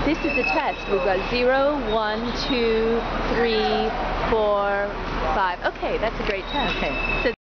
This is a test. We've got 0, 1, 2, 3, 4, 5. Okay, that's a great test. Okay. So